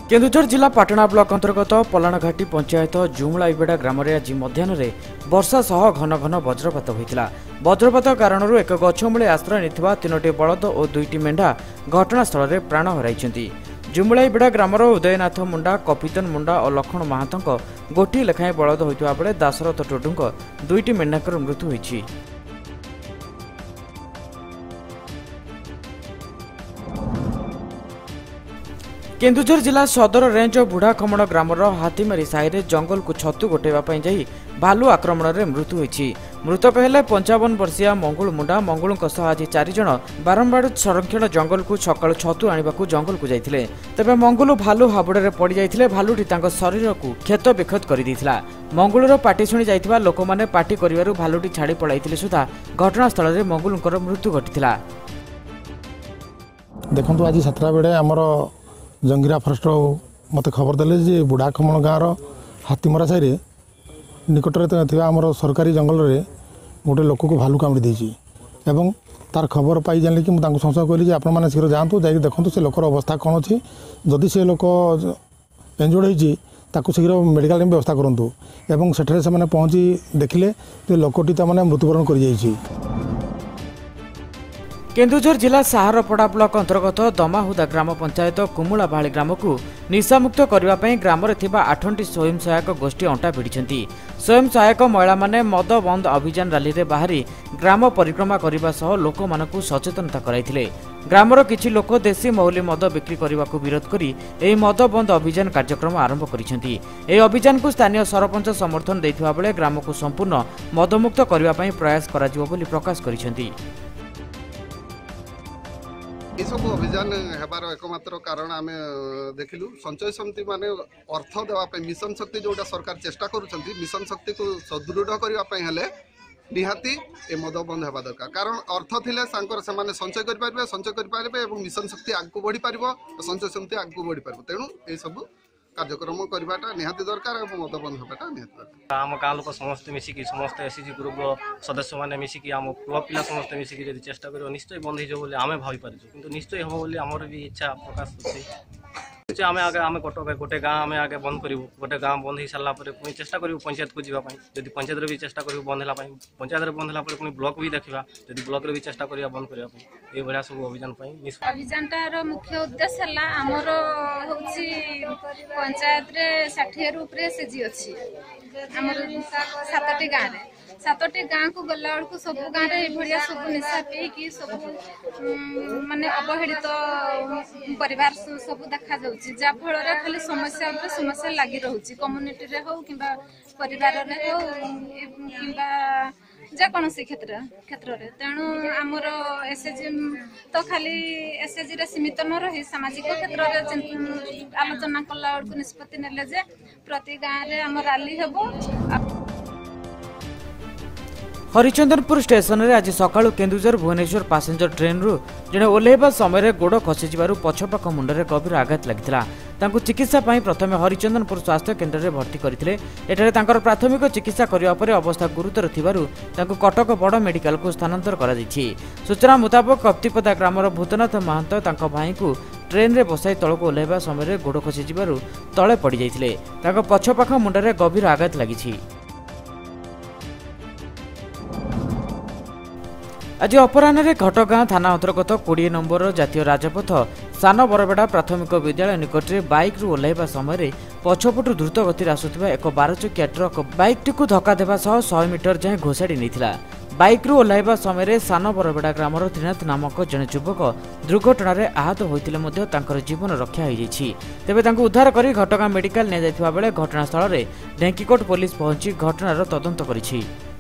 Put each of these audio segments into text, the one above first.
केन्दुझर जिला पाटणा ब्लॉक अंतर्गत पलाणघाटी पंचायत जुमुलाईबेड़ा ग्राम में आज मध्याह्न वर्षा सह घन घन वज्रपात होता। वज्रपात कारण एक गछमूले आश्रय नहीं तीनोटी बलद और दुईटी मेढ़ा घटनास्थल में प्राण हराई। जुमुलाईबेड़ा ग्रामर उदयनाथ मुंडा, कपितन मुंडा और लखन महांत गोटे लेखाएं बलद होता बेले दाशरथ टोडू दुईटी मेढ़ाकर मृत्यु होती। केन्दुझर जिला सदर रेंज बुढ़ा खमण ग्रामर हाथीमारी साहि जंगल को छतु गोटेवाई जाई भालू आक्रमण में मृत्यु होती। मृतक हेले 55 वर्षीय मंगुल मुंडा। मंगुल आज 4 जन बारंबार संरक्षण जंगल को सका छतु आने जंगल को जाते तेज मंगुल भालू हाबुड़े पड़ जाते भालुटी शरीर को क्षत विक्षत कर मंगुलर पाटी शुणी जाइथिबा लोक माने पाटी करिवारु भालुटी छाड़ी पड़ाई सुधा घटनास्थल में मंगुलर मृत्यु घटिला। देखो आज 7 बेले आमर जंगीरा फरेस्ट मत खबर देले जे बुढ़ा खमण गाँव हाथीमरा साहि निकटरे आमर सरकारी जंगल में गोटे लोक को भालू कामुड़ी देछि एवं तार खबर पाई जानी कि मुझे संशय कहली आपण मैंने शीघ्र जातु जा देखो से लोकर अवस्था कौन अच्छी जदि से लोक इंजोर्ड होती शीघ्र मेडिकल में व्यवस्था करूँ एवं सेठे से पहुँची देखिले लोकटी तमाने मृत्युवरण कर जाइछि। केन्दुझर जिला साहारपड़ा ब्लॉक अंतर्गत दमाहुदा ग्राम पंचायत कुमुलाबाड़ी ग्राम को निशामुक्त करने ग्राम में 8टी स्वयं सहायक गोष्ठी अंटा भिड़ी। स्वयं सहायक महिला माने मद बंद अभियान रैली में बाहरी ग्राम परिक्रमा करने सह लोक मानकु सचेतनता कराइथिले। ग्रामर किछि लोक देशी मौली मद बिक्री करने को विरोध करी एही मद बंद अभियान कार्यक्रम आरंभ करिसेंती। एही अभियान को स्थानीय सरपंच समर्थन दैथिबा बेले ग्राम को संपूर्ण मदमुक्त करने प्रयास कराजिबो बोली प्रकाश करिसेंती। सब अभियान हेबार एकमात्र कारण आम देखिलु संचय समिति माने अर्थ देवाई मिशन शक्ति जोटा सरकार चेष्टा करुछंती मिशन शक्ति को सुदृढ़ करने निहाती ए मद बंद होगा दरकार कारण अर्थ थिले से संचय करें मिशन शक्ति आगू बढ़ी पार संचय समिति आगू बढ़ी पार तेणु ये सब कार्यक्रम करवाटा निहाती दरकार और मद बंद होगा निहाती दरकार। आम गाँव लोक समस्त मिसिकी समस्त एसएचजी ग्रुप सदस्य मैंने मिसिकी आम पुआ पिला समस्त मिसिकी जब चेष्टा कर निश्चय बंद हो आम भाई पार्छ कि निश्चय हम बोली आमर भी इच्छा प्रकाश होती आम आगे आम गोटे गाँव आम आगे बंद करूँ गोटे गाँव बंद हो सारा पुणी चेष्टा करूँ पंचायत को जावाई जब पंचायत भी चेष्टा करूँ बंद है पंचायत बंद है पुणी ब्लॉक भी देखा जब ब्लॉक भी चेष्टा करा बंद करने ये भाया सब अभियानटार मुख्य उद्देश्य है आमर हूँ पंचायत 60 रूप एसएचजी अच्छी आमर 7टी गाँव 7टी गाँव को गला बेलू सब गाँव में सब निशा पीकि सब माने अवहेलित परिवार सब देखा जाफल खाली समस्या समस्या लगी रोचे कम्युनिटी रे हो कि परिवार हो कि जेकोसी क्षेत्र में तेणु आमर एसएचजी तो खाली एसएचजी रे सीमित न रही सामाजिक क्षेत्र में आलोचना कला बेलू निष्पत्ति नेले जे प्रति गाँव में आम रैली हेबो। हरिचंदनपुर स्टेशन में आज सकाळु केन्दुझर भुवनेश्वर पैसेंजर ट्रेन रु जड़े ओह्लैवा समय गोड़ खसी पछपाख मुंडे गभीर आघात लगी चिकित्सा प्रथम हरिचंदनपुर स्वास्थ्य केन्द्र में भर्ती करते एठारे प्राथमिक चिकित्सा करने पर अवस्था गुरुतर थिबारु कटक बड़ मेडिकल को स्थानांतर करा जायछि। सूचना मुताबक कप्तिपदा ग्रामर भूतनाथ महांत भाई को ट्रेन में बसाई तलक ओह्लैवा समय गोड़ खसी तले पड़ जाते पछपाख मुंडे गभीर आघात लगी। आज अपराह्न घटगाँ थाना अंतर्गत 20 नंबर जातीय राजपथ सान बरबेड़ा प्राथमिक विद्यालय निकट में बाइक रु ओह्लैवा समय पछपटु द्रुत गति आसुवा एक 12 चकिया ट्रक बाइकटी को धक्का देवा सह 100 मीटर जाए घोषाड़ी नहीं। बाइक रु ओह्लैवा समय सान बरबेड़ा ग्रामर त्रिनाथ नामक जड़े युवक दुर्घटन आहत होते जीवन रक्षा हो तेज उद्धार कर घटगाँ मेडिकल नि जाइथिबा बेले घटनास्थल में ढेंकीकोट पुलिस पहुंची घटनार तदंत करिछि।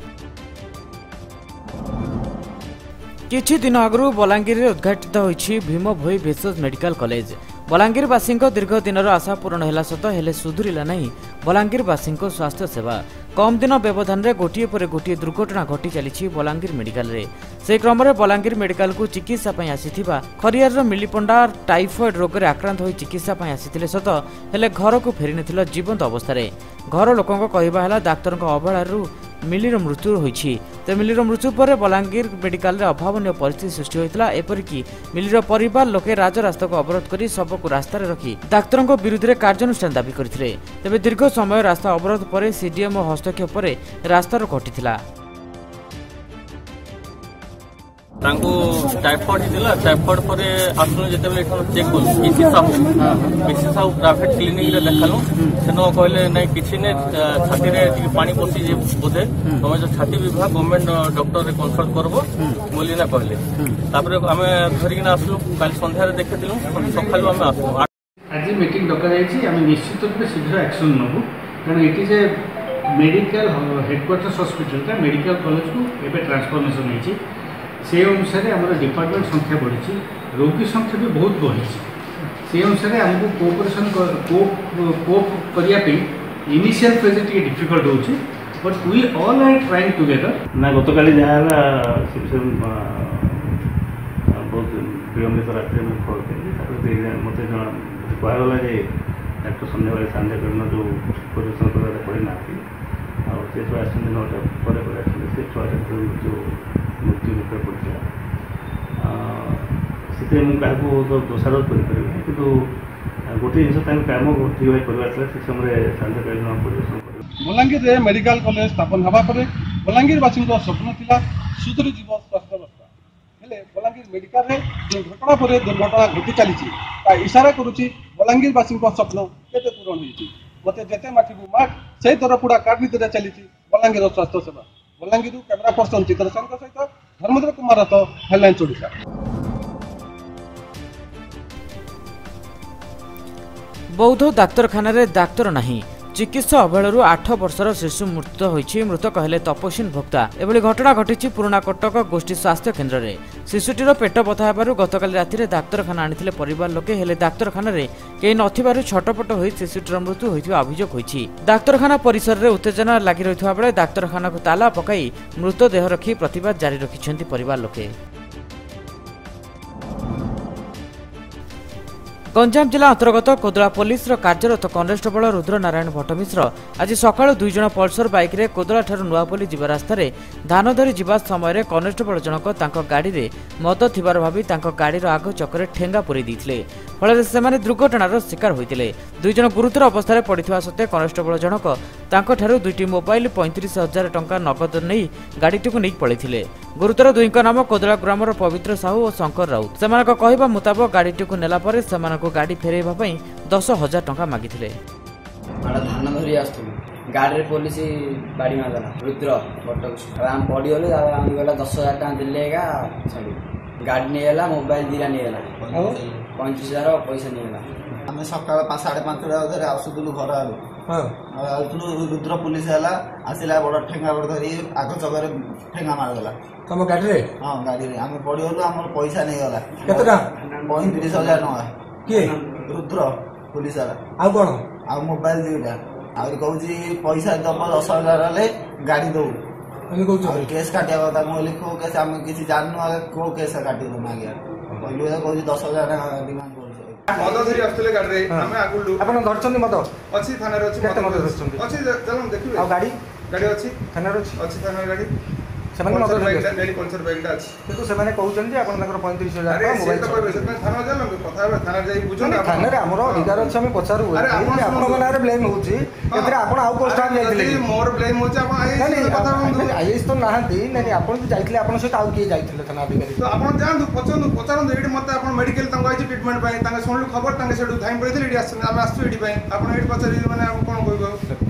किछि दिन आगु बलांगीर में उद्घाटित होइछि भीम भोई भेषज मेडिकल कॉलेज। बलांगीरवासी दीर्घ दिन आशा पूरण है सत हेले सुधुरिला नहीं बलांगीरवासी स्वास्थ्य सेवा। कम दिन व्यवधान में गोटे पर गोटे दुर्घटना घटी चली बलांगीर मेडिकल रे। से क्रम में बलांगीर मेडिकल को चिकित्सा आसीथिबा खरियार मिलीपंडा टाइफॉइड रोग में आक्रांत हो चिकित्सा आसीथिले सत हेले घर को फेरी नथिला जीवंत अवस्था। घर लोकों कहवा डाक्तर अवहेलू मिलीर मृत्यु होईछि। तो मिलीर मृत्यु पर बलांगीर मेडिकल रे अभावनीय परिस्थिति सृष्टि होइतला। एपरिकी मिलीर परिवार लोके राजरास्ता को अवरोध करी सब को रास्ता रे रखी डाक्तरों को विरुद्ध रे कार्यानुष्ठान दाबी करथिले। तबे दीर्घ समय रास्ता अवरोध पर सीडीएम हस्तक्षेप पर रास्ता रो कटिथिला। टाइफॉइड होता टाइफॉइड पर आसने जिते चेक कलु पीसी साहू प्राइवेट क्लिनिक रे देखलु सेन कहले नहीं किसी ने छाती रे पानी पशि बोधे तुम जो छाती विभाग गवर्नमेंट डॉक्टर रे कंसल्ट करबो बोली ना कहले तापर आमे धरिकिना आसलु काल संध्या रे देखिथिलु सकाळु आमे आसलु आज मीटिंग डका जायछि आमे निश्चित रूप से शीघ्र एक्शन नबु कारण it is a medical headquarters hospital का मेडिकल कॉलेज को एबे ट्रांसफॉर्मेशन होइछि से अनुसार आम डिपार्टमेंट संख्या बढ़ी रोगी संख्या भी बहुत बढ़ी से अनुसार आमको कोऑपरेशन कोप करने इनिशियल फेज टे डिफिकल्ट होची but we all are trying together ना गतकाली जहाँ बहुत विलंबित रात में खोलते मत कहगला डाक्टर सन्ध्या सांध्या करना जो परिवेशन कर पड़े ना से छुआ आस 9टा पर से छुआ जो मृत्यु मुखे पड़ा से मुझे तो दोषारोप करें कि गोटे जिन कम ठीक भाई कर से समय सांध्यकालीन परिवेशन कर बलांगीर मेडिकल कॉलेज स्थापन होगा बलांगीरवासी स्वप्न था सुधरी जीव स्वास्थ्य अवस्था हेले बलांगीर मेडिकल रे दुर्घटना पर दुर्घटना घटी चली इशारा करुच्ची बलांगीरवासी स्वप्न केते पूरण होती मत जिते माठू माठ से दरपुड़ा कार्ड नीति चली बलांगीर स्वास्थ्य सेवा बलांगीर कैमेरा पर्सन चित्रसेन सहित धर्मेन्द्र कुमार रथ हेडलाइन्स ओडिशा। बौद्ध डाक्तरखाना रे डाक्तर नहीं चिकित्सा अवहेलू 8 वर्षर शिशु मृत्यु होईछि। मृतक हेले तपस्विन भोक्ता। एभली घटना घटी पुराणा कटक गोष्ठी स्वास्थ्य केन्द्र में शिशुटीर पेट बथा हेबारु गतकाली राति डाक्तरखाना आनिथिले परिवार लोके हेले डाक्तरखाना रे केही नथिबारु छटपट होई शिशुटीर मृत्यु होइथिबा अभियोग होईछि। डाक्तरखाना परिसर रे उत्तेजना लागि रहिथबा बेले डाक्तरखाना को ताला पकाई मृतदेह रखी प्रतिवाद जारी रखिछन्ति परिवार लोके। गंजाम जिला अंतर्गत कोदला पुलिस कार्यरत कनेस्टेबल रुद्र नारायण भट्टमिश्र आज सकाळ 2 जण पल्सर बाइक रे कोदला ठारू नुआपल्ली जीवा रास्ता रे धान धरी जीवा समय कनेस्टेबल जनक तांको गाड़ी रे मद थिबार भाबी तांको गाड़ीर आग चक्रे ठेंगा पुरी दैथिले फल से दुर्घटनार शिकार होइतिले। 2 जण गुरुतर अवस्था पड़िथिबा सत्ते कनेस्टेबल जनक तांको ठारू 2टी मोबाइल 35,000 टंका नगद नहीं गाड़ीटी को नहीं पड़े। गुरुतर 2 नाम कोदला ग्रामर पवित्र साहू और शंकर राउत सेमानक कहबा मुताबक गाड़ीटी को नेला परे सेमानक गाड़ी फेरैबा पई 10,000 टंका मागिथिले। धान धरी आसुलु गाड़ी पुलिस बाड़ी मारदेला रुद्र बट आम पड़गलु आम गला 10,000 टका दिलेगा गाड़ी नहीं मोबाइल 2टा नहीं 35,000 पैसा नहीं आम सका 5:30 आसुलु घर आलु रुद्र पुलिस आसला बड़ ठेंगा बड़ धरी आग चक्कर ठेंगा मारदेला तुम गाड़ी रे हाँ गाड़ी रे आम पड़गलु आम पैसा नहीं गला केते टका 35,000 टका किए रुद्र पुलिस आउ कौन आ मोबाइल 2टा आ कहूँ पैसा दब 10,000 हेल्ले गाड़ी दौ केस काटिया कथा मुझे कौ केस आम किसी जानू आगे कौ केस काटी तुम आगे कहलु कहूँ 10,000 डिमांड मद धरी आसुले गाड़ी रे आमे आगुलु आपण धरछन मद अछि थाना रे अछि मद धरछन अछि चलम देखिबे आ गाड़ी गाड़ी अछि थाना रे अछि थाना गाड़ी सेमाने मद धरी गाड़ी पल्सर बाइक अछि किंतु सेमाने कहउछन जे आपण ताकर 35,000 टका मोबाइल तो कहबे सेमाने थाना जालम कथा हेबे थाना जाई बुझन थाना रे हमरो अधिकार अछि हम पचारू आपण गलारे ब्लेम होउची एतरे आपण आउ को स्टाफ जाइथिले मोर ब्लेम होची आपण आईएस कथा बंधु आईएस तो नाहंती नहीं आपण तो जाइथिले आपण सहित आउ के जाइथिले थाना अधिकारी तो आपण जानू पचारन एडी मते आपण मेडिकल तंग आइछि ट्रीटमेंट पई तंग सुनलु खबर तंग सेडु थाइम पइथिले एडी आछन हम आछू एडी पई आपण एडी पचारि माने हम कोन कहबो।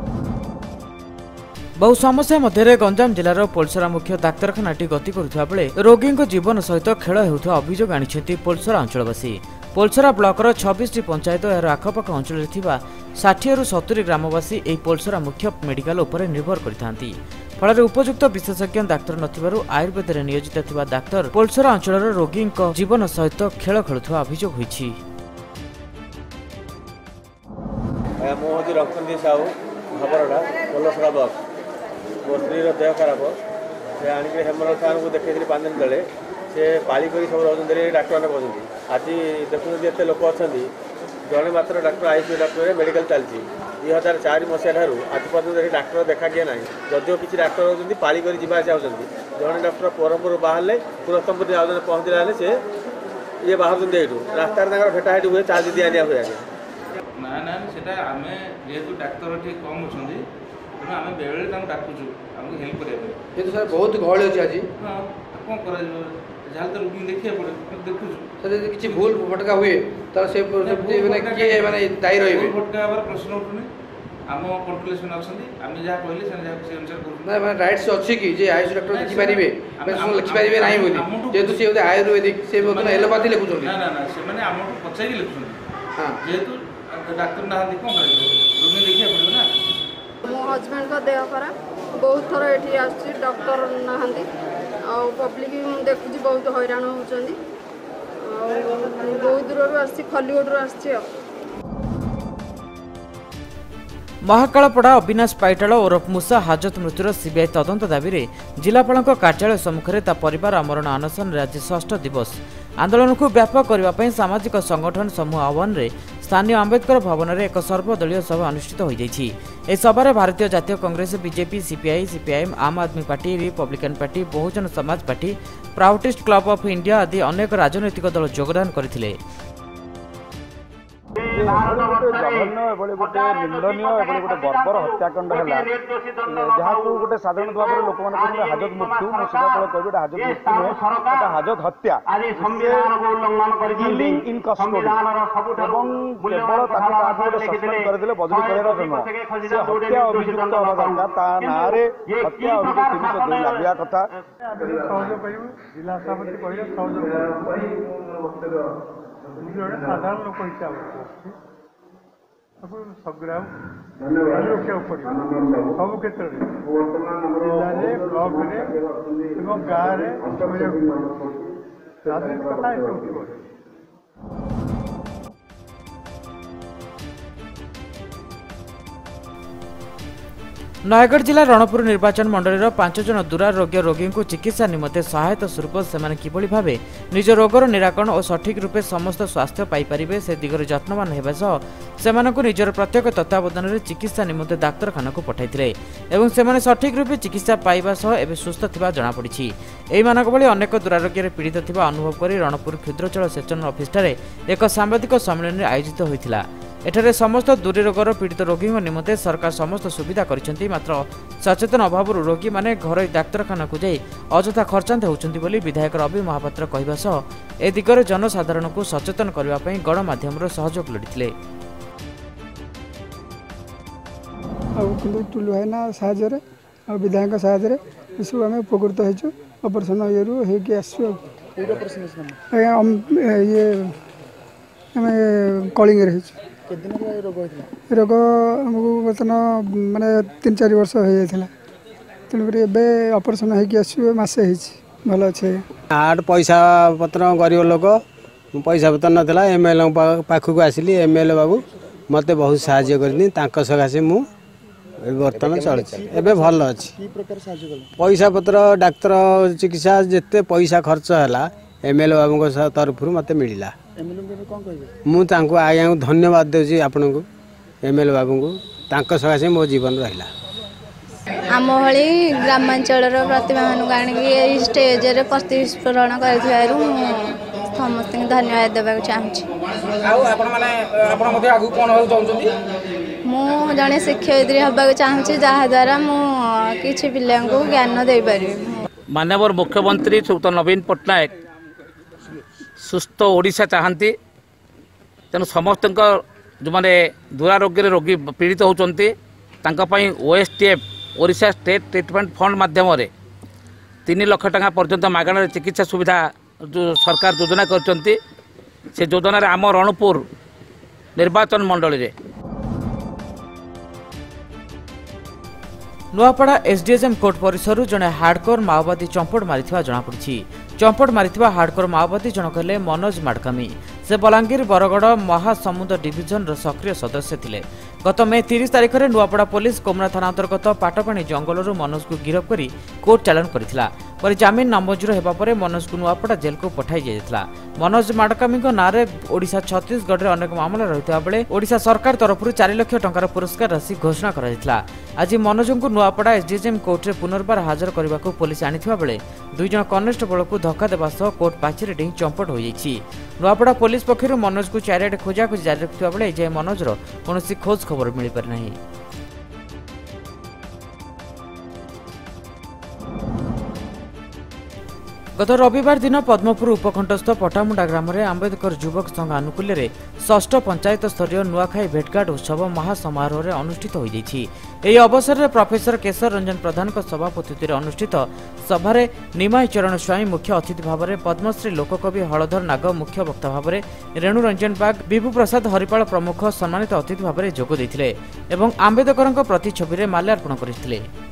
बहु समस्या मध्य गंजाम जिलार पोलसरा मुख्य डाक्तरखानाटी गति करुवा बेले रोगी जीवन सहित खेल होता अभियोग आनी पोलसरा अंचलवासी। पोलसरा ब्लकर 26टी पंचायत यार आखपाख अंचल 60 ରୁ 70 ग्रामवासी यह पोलसरा मुख्य मेडिकल उपर निर्भर करथांती। फल उपयुक्त विशेषज्ञ डाक्तर नथिबारु आयुर्वेद रे नियोजित थिबा डाक्तर पोलसरा अंचल रोगी जीवन सहित खेल खेलुवा अभियोग होईछि। मो स्त्री देह खराब से आणिक हेमराज साहब को देखी 5 दिन तले से पाली कर सब रोज डाक्टर मैंने कहते आज देखुं एत लोक अच्छा जड़े मात्र डाक्टर आईसीयू डाक्टर मेडिकल चलती 2004 मसीहा ठारू आज पर्यटन ये डाक्तर देखा किए ना जदिव किसी डाक्तर होती पाली कर जावास होती जड़े डाक्तर ब्रह्मपुर बाहर पुरस्तमपुर पहुँचला से ये बाहर यू रास्ता भेटाहेटी हुए चार्ज दिया निया हुए ना ना सेटा आमे जेहेतु डाक्तर ठीक कम अच्छा तेना आम बेले डाकुचु आमको हेल्प करेंगे ये तो सर बहुत गहल अच्छे आज हाँ कौन कर जहाँ तो रोगी देखिए पड़े देखुचु सर यदि किसी भूल फटका हुए तो से किए मैंने दायी रही फटका प्रश्न उठुनी आम कंट्रोलेशन अच्छा आम जहाँ कहले से अनुसार ना मैं राइट्स अच्छी कि जे आयुष डॉक्टर लिखिपारे लिखिपारे ना बोली जेहेतु सी आयुर्वेदिक से एलोपैथी लिखुं ना ना ना से आम पचारि लिखुं हाँ जेहेतु डाक्तर ना कौन कर रोगी देखिए पड़े ना मो हजबैंड का देह खराब बहुत थर ये आस डॉक्टर ना पब्लिक देखुची बहुत हैरान होती बहुत दूर आसी खलीगोड़ आसी महाकालपड़ा अविनाश पाइटाल ओरफ मूसा हाजत मृत्युर सीबीआई तदंत दाबी में जिलापाल कार्यालय सम्मुखें ता परिवार आमरण अनशन आज 6ठ दिवस आंदोलन को व्यापक करने सामाजिक संगठन समूह आह्वान में स्थानीय आंबेडकर भवन में एक सर्वदलीय सभा अनुष्ठित हो जाएगी। इस सभार भारतीय जातीय कांग्रेस बीजेपी सीपीआई सीपीआईएम आम आदमी party Republican Party Bahujan Samaj Party Proutist Club of India आदि अनेक राजनैतिक दल योगदान करथिले। जघन्य एभली गोटे निंदनीय एभली गोटे बर्बर हत्याकांड है जहाँ गोटे साधारण भाव में लोक मैंने हाजत मृत्यु मुझे सीधाफल कह हाजत मृत्यु नुहे हाजत हत्या किलिंग इन कस्टडी केवल गोटे सस्पेंड करदे बदली कर से हत्या अभियुक्त हवा दरकार ता ना हत्या अभियुक्त 302 लगे कथा जिला सभापति साधारण लोक हिसाब संग्राम रखा पड़े सब क्षेत्र जिले ब्लॉक गाँव राजनीति कथा उठे नयगढ़ जिला रणपुर निर्वाचन मंडल 5 जन दुरारोग्य रोगी को चिकित्सा निमंते सहायता स्वरूप से किभली भावे निज रोगर निराकरण और सठिक रूपे समस्त स्वास्थ्य पाइपारे से दिगरे जत्नवान होगा से निजर प्रत्येक तत्वावधान में चिकित्सा निमंते डाक्तरखाना को पठाई एवं से सठिक रूपे चिकित्सा पाइबा सह एवं सुस्थ थिबा जणा पड़िछि। एही मानक भली अनेक दुरारोग्य पीड़ित थिबा अनुभव करी रणपुर क्षुद्रचल सेक्शन ऑफिस एक सांबादिक सम्मेलन आयोजित होइथिला। एठारे समस्त दूरी रोगर पीड़ित रोगी निमंते सरकार समस्त सुविधा करिसेंति मात्र सचेतन अभाव रोगी माने घर डाक्तरखाना को जाई अଯଥା खर्चांत होउछंती बोली विधायक रवि महापात्र कहबा सह ए दिगरे जनसाधारण को सचेतन करबा पई गणमाध्यमर सहयोग लोडिथिले। किंतु टुलु हैना साहाय्य विधायक साहाय्य सब आम उपकृत हो ऑपरेशन ये कि आसु ये कलिंग रोग आमको बर्तमान माने 3-4 वर्ष हो जाता तेणुक ऑपरेशन हो मसे भल अच्छे हार्ट पैसा पत्र गरीब लोक पैसा पत्र नाला एमएलए पाखक आसिली एमएलए बाबू मत बहुत साहाय्य कर सकाशे मु बर्तमान चलती भल अच्छी पैसा पत्र डाक्तर चिकित्सा जिते पैसा खर्च है एमएलए बाबू तरफ मत मिलला मुझे आज्ञा को धन्यवाद देउछि आपन को एमएलए बाबू को सकाशे मो जीवन रहा आम भली ग्रामांचल प्रतिभा मानक आनिक स्टेज प्रतिस्फुरण कर समस्त धन्यवाद देवाक चाहूँगी। मु जड़े शिक्षयित्री हवा चाहूँगी जहाद्वारा मुझे पिला ज्ञान दे पारि। माननीय मुख्यमंत्री श्रीयुत नवीन पट्टनायक सुस्थ ओडिशा चाहती तेणु समस्त जो मैंने दुरारोग्य रोगी पीड़ित होती OSTF Odisha state treatment fund माध्यम 3 लाख टका पर्यंत मागणार चिकित्सा सुविधा जो सरकार योजना करछंती से योजना रे आम रणपुर निर्वाचन मंडल रे नुआपड़ा एसडीएसएम कोर्ट परिसर जड़े हार्डकोर माओवादी चंपट मारिथिबा जणा पड़िछि। चंपट मारिथिबा हार्डकोर माओवादी जनक हेले मनोज माडकामी से बलांगीर बरगड़ महासमुद डिविजन सक्रिय सदस्य थिले। गत मे 30 तारिख में नुआपड़ा पुलिस कोमरा थाना अंतर्गत पाटपाणी जंगलरू मनोज को गिरफ्त कर कोर्ट चालाण करथिला। पर जमीन नामंजूर होगा पर मनोज को नुआपड़ा जेल को पठाई जाइଥିଲା। मनोज माडकामी नारे ओडिशा छत्तीसगढ़ में अनेक मामला रही बेले ओडिशा सरकार तरफ 4 लाख टंकार पुरस्कार राशि घोषणा करा। आज मनोज को नुआपड़ा एसडीएम कोर्ट में पुनर्बार हाजर करने को पुलिस आनीथिबा बेले 2 जन कनेस्टेबल को धक्का देवा सह कोर्ट पाचेरी डेई चंपट हो जाइछि। नुआपड़ा पुलिस पक्षर मनोज को चारिआडे खोजाखोजी जारी रखिथिबा बेले जे मनोजर कौनसी खोज खबर मिल पारि नाही। गत रविवार दिन पद्मपुर उपखंडस्थ पटामुंडा ग्राम में आंबेडकर युवक संघ आनुकूल्य में 6ठ पंचायत स्तरीय नुआखाई भेटघाट उत्सव महासमारोह अनुष्ठित हो जाइछि। एही अवसर में प्रोफेसर केशर रंजन प्रधान सभापति अनुष्ठित सभारे निमाई चरण स्वामी मुख्य अतिथि भाव में पद्मश्री लोककवि हलधर नाग मुख्य वक्ता भाव में रेणु रंजन बाग विभू प्रसाद हरिपाल प्रमुख सम्मानित अतिथि भाव में जोग देथिले एवं आंबेडकर प्रतिछवि माल्यार्पण करथिले।